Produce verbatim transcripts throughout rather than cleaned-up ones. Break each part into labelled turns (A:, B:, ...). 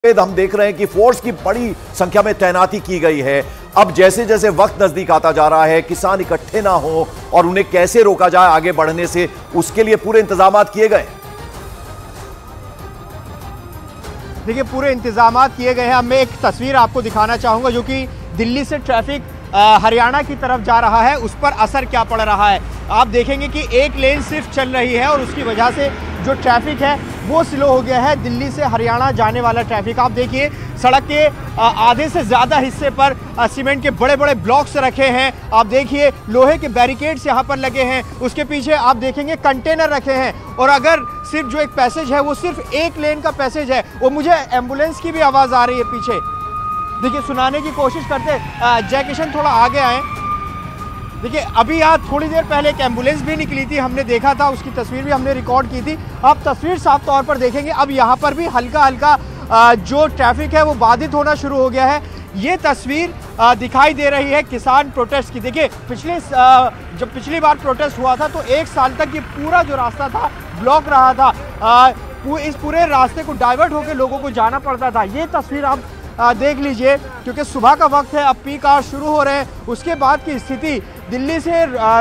A: हम देख रहे हैं कि फोर्स की बड़ी संख्या में तैनाती की गई है। अब जैसे जैसे वक्त नजदीक आता जा रहा है, किसान इकट्ठे ना हो और उन्हें कैसे रोका जाए आगे बढ़ने से, उसके लिए पूरे इंतजाम किए गए।
B: देखिए, पूरे इंतजाम किए गए हैं। अब मैं एक तस्वीर आपको दिखाना चाहूंगा जो कि दिल्ली से ट्रैफिक हरियाणा की तरफ जा रहा है, उस पर असर क्या पड़ रहा है। आप देखेंगे कि एक लेन सिर्फ चल रही है और उसकी वजह से जो ट्रैफिक है वो स्लो हो गया है। दिल्ली से हरियाणा जाने वाला ट्रैफिक आप देखिए, सड़क के आधे से ज़्यादा हिस्से पर सीमेंट के बड़े बड़े ब्लॉक्स रखे हैं। आप देखिए, लोहे के बैरिकेड्स यहाँ पर लगे हैं। उसके पीछे आप देखेंगे कंटेनर रखे हैं। और अगर सिर्फ जो एक पैसेज है वो सिर्फ एक लेन का पैसेज है, वो मुझे एम्बुलेंस की भी आवाज़ आ रही है पीछे। देखिए, सुनाने की कोशिश करते। जय किशन, थोड़ा आगे आए। देखिए, अभी यहाँ थोड़ी देर पहले एक एम्बुलेंस भी निकली थी, हमने देखा था, उसकी तस्वीर भी हमने रिकॉर्ड की थी। आप तस्वीर साफ तौर पर देखेंगे, अब यहाँ पर भी हल्का हल्का जो ट्रैफिक है वो बाधित होना शुरू हो गया है। ये तस्वीर दिखाई दे रही है किसान प्रोटेस्ट की। देखिए, पिछले जब पिछली बार प्रोटेस्ट हुआ था तो एक साल तक ये पूरा जो रास्ता था ब्लॉक रहा था। इस पूरे रास्ते को डाइवर्ट होकर लोगों को जाना पड़ता था। ये तस्वीर आप आ, देख लीजिए, क्योंकि सुबह का वक्त है, अब पीक आवर शुरू हो रहे हैं। उसके बाद की स्थिति दिल्ली से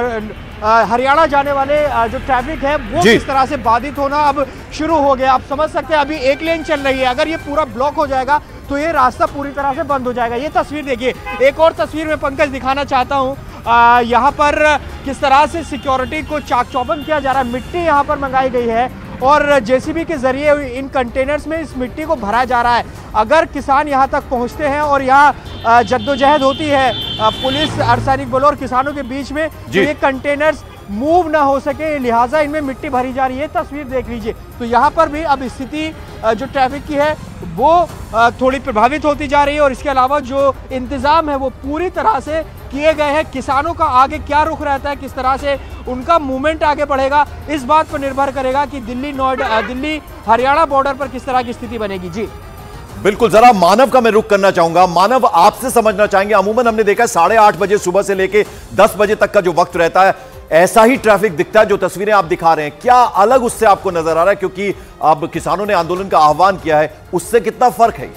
B: हरियाणा जाने वाले आ, जो ट्रैफिक है वो किस तरह से बाधित होना अब शुरू हो गया। आप समझ सकते हैं, अभी एक लेन चल रही है, अगर ये पूरा ब्लॉक हो जाएगा तो ये रास्ता पूरी तरह से बंद हो जाएगा। ये तस्वीर देखिए। एक और तस्वीर में पंकज दिखाना चाहता हूँ, यहाँ पर किस तरह से सिक्योरिटी को चाक चौबंद किया जा रहा है। मिट्टी यहाँ पर मंगाई गई है और जेसीबी के जरिए इन कंटेनर्स में इस मिट्टी को भरा जा रहा है। अगर किसान यहाँ तक पहुँचते हैं और यहाँ जद्दोजहद होती है पुलिस, अर्धसैनिक बलों और किसानों के बीच में, तो ये कंटेनर्स मूव ना हो सके, लिहाजा इनमें मिट्टी भरी जा रही है। तस्वीर देख लीजिए। तो यहाँ पर भी अब स्थिति जो ट्रैफिक की है वो थोड़ी प्रभावित होती जा रही है। और इसके अलावा जो इंतज़ाम है वो पूरी तरह से किए गए हैं। किसानों का आगे क्या रुख रहता है, किस तरह से उनका मूवमेंट आगे बढ़ेगा, इस बात पर निर्भर करेगा कि दिल्ली नोएडा दिल्ली हरियाणा बॉर्डर पर किस तरह की स्थिति बनेगी। जी
A: बिल्कुल। जरा मानव का मैं रुख करना चाहूंगा। मानव, आपसे समझना चाहेंगे, अमूमन हमने देखा है साढ़े आठ बजे सुबह से लेके दस बजे तक का जो वक्त रहता है, ऐसा ही ट्रैफिक दिखता है। जो तस्वीरें आप दिखा रहे हैं, क्या अलग उससे आपको नजर आ रहा है? क्योंकि अब किसानों ने आंदोलन का आह्वान किया है, उससे कितना फर्क है?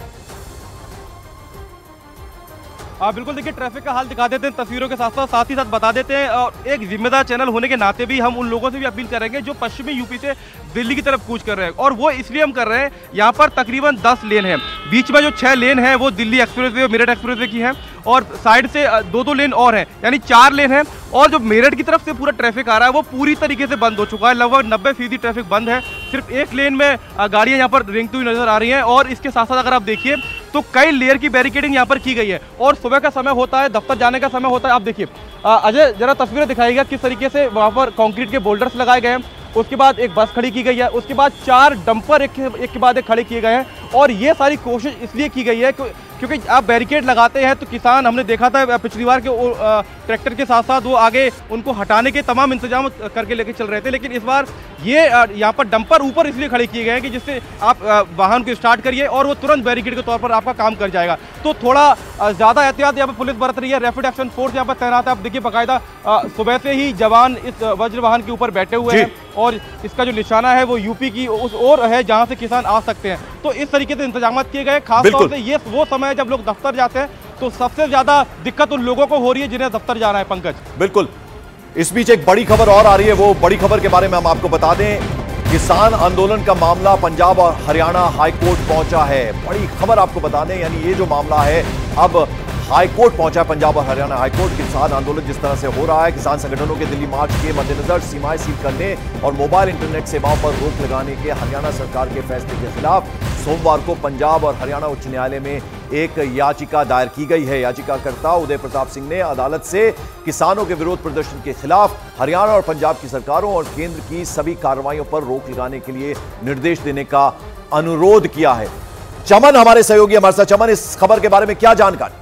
C: हाँ बिल्कुल, देखिए, ट्रैफिक का हाल दिखा देते हैं तस्वीरों के साथ साथ साथ ही साथ बता देते हैं। और एक जिम्मेदार चैनल होने के नाते भी हम उन लोगों से भी अपील करेंगे जो पश्चिमी यूपी से दिल्ली की तरफ कूच कर रहे हैं। और वो इसलिए हम कर रहे हैं, यहाँ पर तकरीबन दस लेन है, बीच में जो छह लेन है वो दिल्ली एक्सप्रेसवे और मेरठ एक्सप्रेसवे की है, और साइड से दो दो लेन और हैं, यानी चार लेन है। और जो मेरठ की तरफ से पूरा ट्रैफिक आ रहा है वो पूरी तरीके से बंद हो चुका है, लगभग नब्बे फीसदी ट्रैफिक बंद है। सिर्फ एक लेन में गाड़ियाँ यहाँ पर रेंगती हुई नजर आ रही हैं। और इसके साथ साथ अगर आप देखिए तो कई लेयर की बैरिकेडिंग यहाँ पर की गई है। और सुबह का समय होता है, दफ्तर जाने का समय होता है। आप देखिए, अजय जरा तस्वीरें दिखाइएगा किस तरीके से वहाँ पर कंक्रीट के बोल्डर्स लगाए गए हैं। उसके बाद एक बस खड़ी की गई है, उसके बाद चार डंपर एक, एक के बाद एक खड़े किए गए हैं। और ये सारी कोशिश इसलिए की गई है क्योंकि आप बैरिकेड लगाते हैं तो किसान, हमने देखा था पिछली बार के ट्रैक्टर के साथ साथ वो आगे उनको हटाने के तमाम इंतजाम करके लेके चल रहे थे। लेकिन इस बार ये यहाँ पर डंपर ऊपर इसलिए खड़े किए गए हैं कि जिससे आप वाहन को स्टार्ट करिए और वो तुरंत बैरिकेड के तौर पर आपका काम कर जाएगा। तो थोड़ा ज़्यादा एहतियात यहाँ पर पुलिस बरत रही है, रैपिड एक्शन फोर्स यहाँ पर तैनात है। आप देखिए, बाकायदा सुबह से ही जवान इस वज्र वाहन के ऊपर बैठे हुए हैं और इसका जो निशाना है वो यूपी की उस ओर है जहाँ से किसान आ सकते हैं। तो इस तरीके से इंतजाम किए गए। खासतौर से ये वो समय जब लोग दफ्तर जाते हैं तो सबसे ज्यादा दिक्कत उन लोगों को हो रही है जिन्हें दफ्तर जाना है। पंकज,
A: बिल्कुल। इस बीच एक बड़ी खबर और आ रही है, वो बड़ी खबर के बारे में हम आपको बता दें। किसान आंदोलन का मामला पंजाब और हरियाणा हाईकोर्ट पहुंचा है। बड़ी खबर आपको बता दें, यानी ये जो मामला है अब हाईकोर्ट पहुंचा है, पंजाब और हरियाणा हाईकोर्ट। किसान आंदोलन जिस तरह से हो रहा है, किसान संगठनों के दिल्ली मार्च के मद्देनजर सीमाएं सील करने और मोबाइल इंटरनेट सेवाओं पर रोक लगाने के हरियाणा सरकार के फैसले के खिलाफ सोमवार को पंजाब और हरियाणा उच्च न्यायालय में एक याचिका दायर की गई है। याचिकाकर्ता उदय प्रताप सिंह ने अदालत से किसानों के विरोध प्रदर्शन के खिलाफ हरियाणा और पंजाब की सरकारों और केंद्र की सभी कार्रवाइयों पर रोक लगाने के लिए निर्देश देने का अनुरोध किया है। चमन हमारे सहयोगी हमारे साथ। चमन, इस खबर के बारे में क्या जानकारी?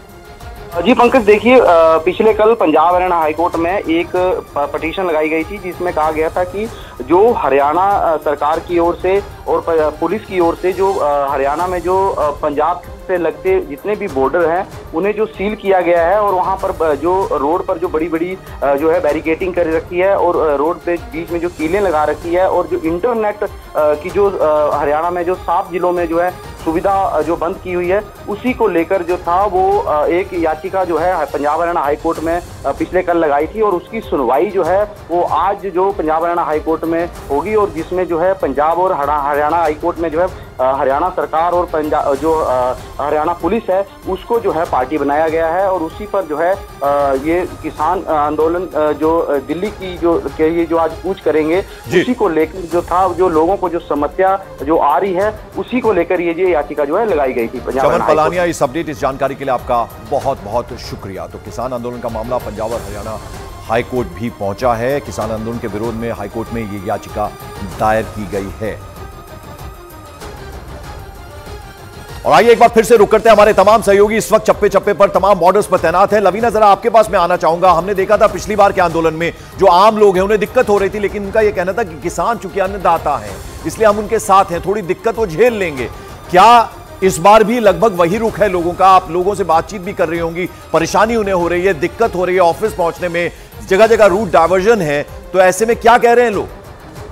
D: जी पंकज, देखिए, पिछले कल पंजाब हरियाणा हाईकोर्ट में एक पटिशन लगाई गई थी जिसमें कहा गया था कि जो हरियाणा सरकार की ओर से और पुलिस की ओर से जो हरियाणा में जो पंजाब से लगते जितने भी बॉर्डर हैं उन्हें जो सील किया गया है और वहां पर जो रोड पर जो बड़ी बड़ी जो है बैरिकेटिंग कर रखी है और रोड पे बीच में जो कीलें लगा रखी है और जो इंटरनेट की जो हरियाणा में जो सात जिलों में जो है सुविधा जो बंद की हुई है उसी को लेकर जो था वो एक याचिका जो है पंजाब हरियाणा हाई कोर्ट में पिछले कल लगाई थी और उसकी सुनवाई जो है वो आज जो पंजाब हरियाणा हाई कोर्ट में होगी और जिसमें जो है पंजाब और हरियाणा हाई कोर्ट में जो है हरियाणा सरकार और पंजाब जो हरियाणा पुलिस है उसको जो है पार्टी बनाया गया है और उसी पर जो है ये किसान आंदोलन जो दिल्ली की जो के ये जो आज कूच करेंगे उसी को लेकर जो था जो लोगों को जो समस्या जो आ रही है उसी को लेकर ये ये याचिका जो है लगाई गई थी।
A: चमन पलानिया, इस अपडेट इस जानकारी के लिए आपका बहुत बहुत शुक्रिया। तो किसान आंदोलन का मामला पंजाब और हरियाणा हाईकोर्ट भी पहुंचा है। किसान आंदोलन के विरोध में हाईकोर्ट में ये याचिका दायर की गई है। और आइए एक बार फिर से रुक करते हैं, हमारे तमाम सहयोगी इस वक्त चप्पे चप्पे पर तमाम बॉर्डर्स पर तैनात हैं। लवीना, जरा आपके पास मैं आना चाहूंगा। हमने देखा था पिछली बार के आंदोलन में जो आम लोग हैं उन्हें दिक्कत हो रही थी, लेकिन उनका यह कहना था कि किसान चूंकि अन्नदाता हैं इसलिए हम उनके साथ हैं, थोड़ी दिक्कत वो झेल लेंगे। क्या इस बार भी लगभग वही रुख है लोगों का? आप लोगों से बातचीत भी कर रही होंगी, परेशानी उन्हें हो रही है, दिक्कत हो रही है ऑफिस पहुंचने में, जगह जगह रूट डायवर्जन है, तो ऐसे में क्या कह रहे हैं लोग?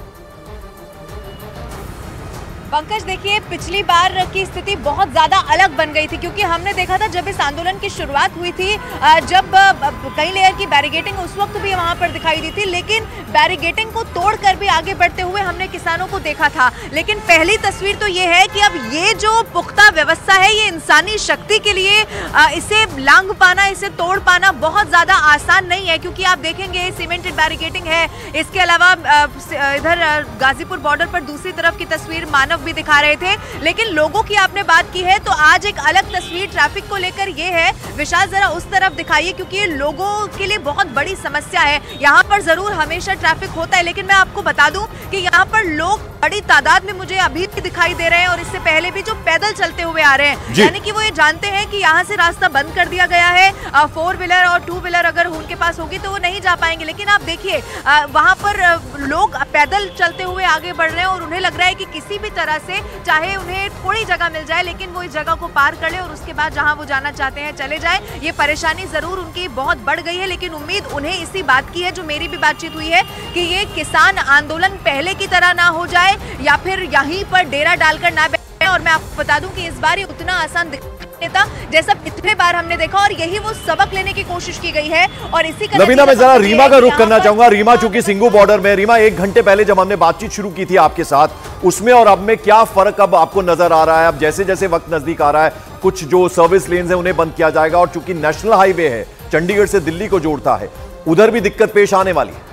E: पंकज, देखिए पिछली बार की स्थिति बहुत ज्यादा अलग बन गई थी क्योंकि हमने देखा था जब इस आंदोलन की शुरुआत हुई थी, जब कई लेयर की बैरिकेडिंग उस वक्त भी वहां पर दिखाई दी थी, लेकिन बैरिकेडिंग को तोड़कर भी आगे बढ़ते हुए हमने किसानों को देखा था। लेकिन पहली तस्वीर तो ये है कि अब ये जो पुख्ता व्यवस्था है ये इंसानी शक्ति के लिए इसे लांघ पाना, इसे तोड़ पाना बहुत ज्यादा आसान नहीं है क्योंकि आप देखेंगे सीमेंटेड बैरिकेडिंग है। इसके अलावा इधर गाजीपुर बॉर्डर पर दूसरी तरफ की तस्वीर मानव भी दिखा रहे थे, लेकिन लोगों की आपने बात की है तो आज एक अलग तस्वीर ट्रैफिक को लेकर ये है। विशाल, जरा उस तरफ दिखाइए क्योंकि ये लोगों के लिए बहुत बड़ी समस्या है। यहाँ पर जरूर हमेशा ट्रैफिक होता है, लेकिन मैं आपको बता दूं कि यहाँ पर लोग बड़ी तादाद में मुझे अभी भी दिखाई दे रहे हैं और इससे पहले भी जो पैदल चलते हुए आ रहे हैं, यानी कि वो ये जानते हैं कि यहाँ से रास्ता बंद कर दिया गया है, फोर व्हीलर और टू व्हीलर अगर उनके पास होगी तो वो नहीं जा पाएंगे। लेकिन आप देखिए वहाँ पर लोग पैदल चलते हुए आगे बढ़ रहे हैं और उन्हें लग रहा है कि किसी भी तरह से चाहे उन्हें थोड़ी जगह मिल जाए लेकिन वो इस जगह को पार कर ले और उसके बाद जहां वो जाना चाहते हैं चले जाए। ये परेशानी जरूर उनकी बहुत बढ़ गई है, लेकिन उम्मीद उन्हें इसी बात की है, जो मेरी भी बातचीत हुई है, कि ये किसान आंदोलन पहले की तरह ना हो जाए या फिर यहीं पर डेरा डालकर ना बैठे। और मैं आपको बता दूं कि इस बार ये उतना आसान था जैसा पिछले बार हमने देखा और यही वो सबक लेने की कोशिश की गई है। और इसी का
A: लवीना, मैं जरा रीमा का रुख करना चाहूंगा। रीमा चूंकि सिंगू बॉर्डर में, रीमा एक घंटे पहले जब हमने बातचीत शुरू की थी आपके साथ, उसमें और अब में क्या फर्क अब आपको नजर आ रहा है? अब जैसे जैसे वक्त नजदीक आ रहा है कुछ जो सर्विस लेन्स है उन्हें बंद किया जाएगा और चूंकि नेशनल हाईवे है चंडीगढ़ से दिल्ली को जोड़ता है, उधर भी दिक्कत पेश आने वाली है।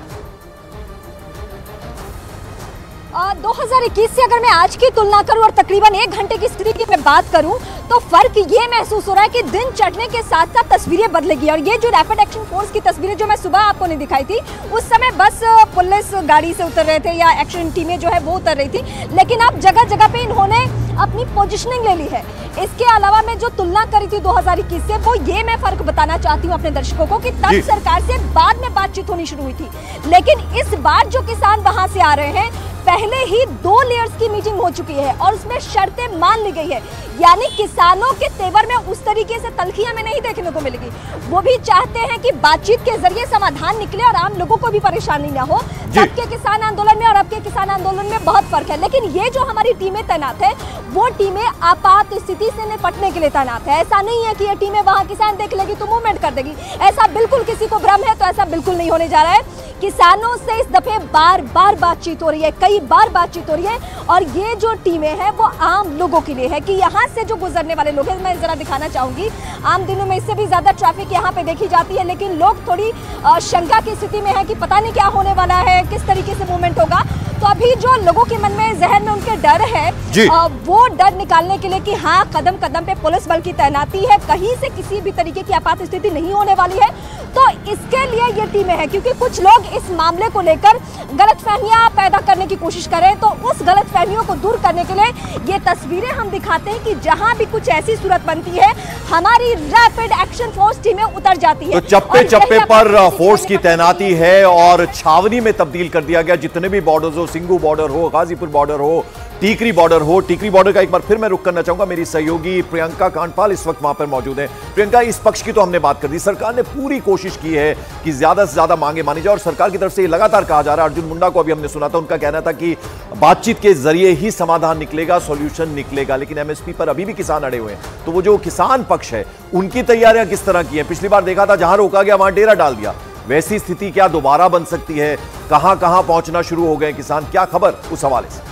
F: दो हज़ार इक्कीस से अगर मैं आज की तुलना करूं और तकरीबन एक घंटे की स्थिति की मैं बात करूं तो फर्क ये महसूस हो रहा है कि दिन चढ़ने के साथ साथ तस्वीरें बदलेगी। और ये जो रैपिड एक्शन फोर्स की तस्वीरें जो मैं सुबह आपको नहीं दिखाई थी, उस समय बस पुलिस गाड़ी से उतर रहे थे या एक्शन टीमें जो है वो उतर रही थी, लेकिन अब जगह जगह पे इन्होंने अपनी पोजीशनिंग ले ली है। इसके अलावा मैं जो तुलना करी थी दो हज़ार इक्कीस से, वो ये मैं फर्क बताना चाहती हूँ अपने दर्शकों को कि तब सरकार से बाद में बातचीत होनी शुरू हुई थी, लेकिन इस बार जो किसान वहां से आ रहे हैं पहले ही दो लेयर्स की मीटिंग हो चुकी है और उसमें शर्तें मान ली गई है। यानी किसानों के तेवर में उस तरीके से तलखी हमें नहीं देखने को मिलेगी। वो भी चाहते हैं कि बातचीत के जरिए समाधान निकले और आम लोगों को भी परेशानी ना हो। तब के किसान आंदोलन में और अब के किसान आंदोलन में बहुत फर्क है। लेकिन ये जो हमारी टीमें तैनात है वो टीमें आपात स्थिति से निपटने के लिए तैनात है। ऐसा नहीं है कि ये टीमें वहां किसान देख लेगी तो मूवमेंट कर देगी, ऐसा बिल्कुल किसी को भ्रम है तो ऐसा बिल्कुल नहीं होने जा रहा है। किसानों से इस दफे बार बार बातचीत हो रही है, कई बार बातचीत हो रही है और ये जो टीमें हैं वो आम लोगों के लिए है कि यहाँ से जो गुजरने वाले लोग हैं, मैं जरा दिखाना चाहूंगी। आम दिनों में इससे भी ज्यादा ट्रैफिक यहाँ पे देखी जाती है, लेकिन लोग थोड़ी शंका की स्थिति में है कि पता नहीं क्या होने वाला है, किस तरीके से मूवमेंट होगा। तो अभी जो लोगों के मन में, जहन में उनके डर है, आ, वो डर निकालने के लिए कि हाँ कदम कदम पे पुलिस बल की तैनाती है, कहीं से किसी भी तरीके की आपात स्थिति नहीं होने वाली है, तो इसके लिए ये टीमें हैं। क्योंकि कुछ लोग इस मामले को लेकर गलतफहमियां पैदा करने की कोशिश करें, तो उस गलतफहमियों को दूर करने के लिए ये तस्वीरें हम दिखाते हैं कि जहां भी कुछ ऐसी सूरत बनती है हमारी रैपिड एक्शन फोर्स टीमें उतर जाती है।
A: तो चप्पे चप्पे पर फोर्स की तैनाती है और छावनी में तब्दील कर दिया गया। जितने भी बॉर्डर्स हो, सिंगू बॉर्डर हो, गाजीपुर बॉर्डर हो, टीकरी बॉर्डर हो। टीकरी बॉर्डर का एक बार फिर मैं रुक करना चाहूंगा, मेरी सहयोगी प्रियंका कांडपाल इस वक्त वहां पर मौजूद है। प्रियंका, इस पक्ष की तो हमने बात कर दी, सरकार ने पूरी कोशिश की है कि ज्यादा से ज्यादा मांगे मानी जाए और सरकार की तरफ से ये लगातार कहा जा रहा है। अर्जुन मुंडा को अभी हमने सुना था, उनका कहना था कि बातचीत के जरिए ही समाधान निकलेगा, सॉल्यूशन निकलेगा, लेकिन एमएसपी पर अभी भी किसान अड़े हुए हैं। तो वो जो किसान पक्ष है उनकी तैयारियां किस तरह की हैं? पिछली बार देखा था जहां रोका गया वहां डेरा डाल दिया, वैसी स्थिति क्या दोबारा बन सकती है? कहां कहां पहुंचना शुरू हो गए किसान, क्या खबर उस हवाले से?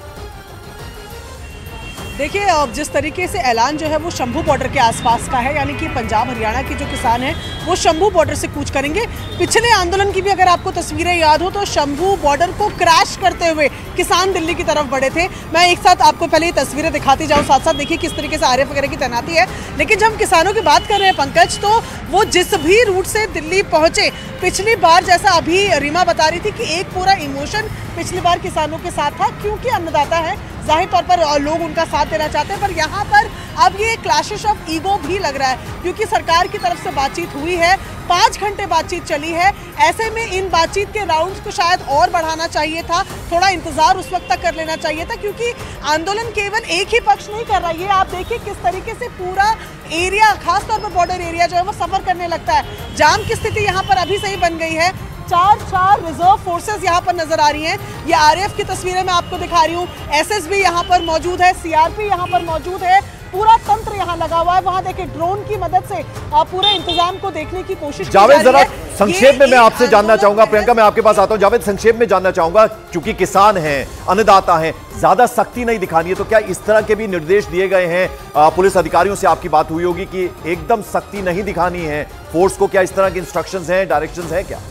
G: देखिए, अब जिस तरीके से ऐलान जो है वो शंभू बॉर्डर के आसपास का है, यानी कि पंजाब हरियाणा के जो किसान हैं वो शंभू बॉर्डर से कूच करेंगे। पिछले आंदोलन की भी अगर आपको तस्वीरें याद हो तो शंभू बॉर्डर को क्रैश करते हुए किसान दिल्ली की तरफ बढ़े थे। मैं एक साथ आपको पहले ये तस्वीरें दिखाती जाऊँ, साथ साथ देखिए किस तरीके से आरएएफ वगैरह की तैनाती है। लेकिन जब हम किसानों की बात कर रहे हैं पंकज, तो वो जिस भी रूट से दिल्ली पहुंचे, पिछली बार जैसा अभी रीमा बता रही थी कि एक पूरा इमोशन पिछली बार किसानों के साथ था, क्योंकि अन्नदाता है, जाहिर तौर पर लोग उनका साथ देना चाहते हैं। पर यहाँ पर अब ये क्लैशेस ऑफ ईगो भी लग रहा है, क्योंकि सरकार की तरफ से बातचीत हुई है, पाँच घंटे बातचीत चली है। ऐसे में इन बातचीत के राउंड्स को शायद और बढ़ाना चाहिए था, थोड़ा इंतजार उस वक्त तक कर लेना चाहिए था, क्योंकि आंदोलन केवल एक ही पक्ष नहीं कर रहा है। ये आप देखिए किस तरीके से पूरा एरिया, खासतौर पर बॉर्डर एरिया जो है वो सफर करने लगता है। जाम की स्थिति यहाँ पर अभी से ही बन गई है। चार चार रिजर्व फोर्सेस यहाँ पर नजर आ रही हैं। ये आरएएफ की तस्वीरें मैं आपको दिखा रही हूँ, एसएसबी यहाँ पर मौजूद है, सीआरपी यहाँ पर मौजूद है, पूरा तंत्र यहाँ लगा हुआ है। वहाँ देखिए ड्रोन की मदद से आप पूरे इंतजाम को देखने की कोशिश
A: जावेद, जरा संक्षेप में मैं आपसे जानना चाहूंगा, प्रियंका मैं आपके पास आता हूं। जावेद, संक्षेप में जानना चाहूंगा, क्योंकि किसान हैं, अन्नदाता हैं, ज्यादा सख्ती नहीं दिखानी है, तो क्या इस तरह के भी निर्देश दिए गए हैं? पुलिस अधिकारियों से आपकी बात हुई होगी कि एकदम सख्ती नहीं दिखानी है फोर्स को, क्या इस तरह के इंस्ट्रक्शंस हैं, डायरेक्शंस हैं क्या?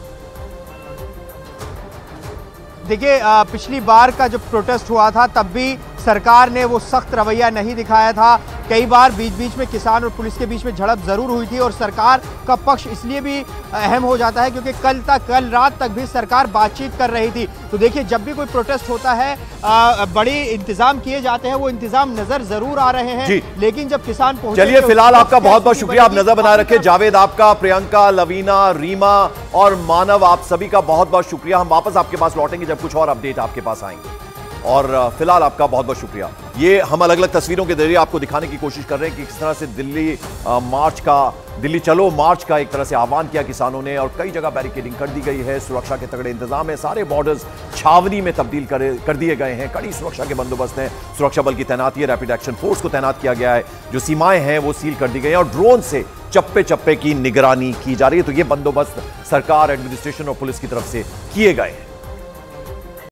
B: देखिए, पिछली बार का जब प्रोटेस्ट हुआ था तब भी सरकार ने वो सख्त रवैया नहीं दिखाया था। कई बार बीच बीच में किसान और पुलिस के बीच में झड़प जरूर हुई थी, और सरकार का पक्ष इसलिए भी अहम हो जाता है क्योंकि कल तक कल रात तक भी सरकार बातचीत कर रही थी। तो देखिए, जब भी कोई प्रोटेस्ट होता है आ, बड़ी इंतजाम किए जाते हैं, वो इंतजाम नजर जरूर आ रहे हैं, लेकिन जब किसान पहुंचे,
A: चलिए फिलहाल आपका बहुत बहुत शुक्रिया, आप नजर बनाए रखे। जावेद आपका, प्रियंका, लवीना, रीमा और मानव, आप सभी का बहुत बहुत शुक्रिया। हम वापस आपके पास लौटेंगे जब कुछ और अपडेट आपके पास आएंगे, और फिलहाल आपका बहुत बहुत शुक्रिया। ये हम अलग अलग तस्वीरों के जरिए आपको दिखाने की कोशिश कर रहे हैं कि किस तरह से दिल्ली मार्च का, दिल्ली चलो मार्च का एक तरह से आह्वान किया किसानों ने, और कई जगह बैरिकेडिंग कर दी गई है, सुरक्षा के तगड़े इंतजाम है, सारे बॉर्डर्स छावनी में तब्दील कर कर दिए गए हैं, कड़ी सुरक्षा के बंदोबस्त हैं, सुरक्षा बल की तैनाती है, रैपिड एक्शन फोर्स को तैनात किया गया है, जो सीमाएं हैं वो सील कर दी गई हैं, और ड्रोन से चप्पे चप्पे की निगरानी की जा रही है। तो ये बंदोबस्त सरकार, एडमिनिस्ट्रेशन और पुलिस की तरफ से किए गए हैं।